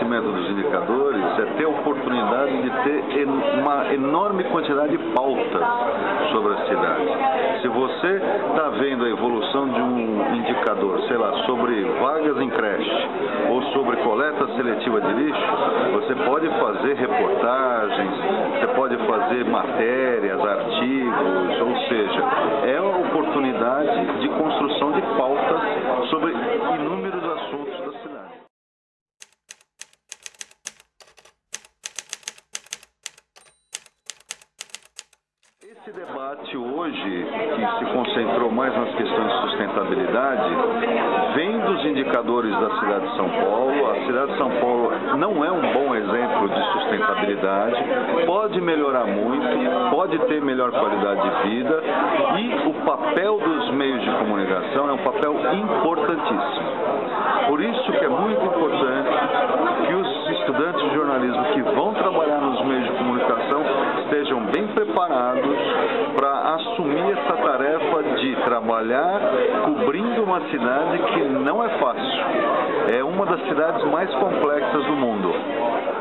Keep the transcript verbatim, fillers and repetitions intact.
conhecimento dos indicadores é ter a oportunidade de ter uma enorme quantidade de pautas sobre a cidade. Se você está vendo a evolução de um indicador, sei lá, sobre vagas em creche ou sobre coleta seletiva de lixo, você pode fazer reportagens, você pode fazer matérias, artigos, ou seja, é uma oportunidade de construção de pautas sobre inúmeros assuntos da cidade. Esse debate hoje, que se concentrou mais nas questões de sustentabilidade, vem dos indicadores da cidade de São Paulo. A cidade de São Paulo não é um bom exemplo de sustentabilidade, pode melhorar muito, pode ter melhor qualidade de vida e o papel dos meios de comunicação é um papel importantíssimo. Por isso que é muito importante que os estudantes de jornalismo que vão trabalhar nos meios de comunicação estejam bem preparados para assumir essa tarefa de trabalhar cobrindo uma cidade que não é fácil. É uma das cidades mais complexas do mundo.